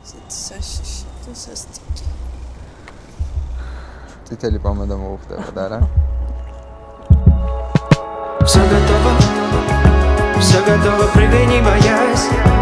телепом домов ух ты, да? Все готово, прыгай не боясь.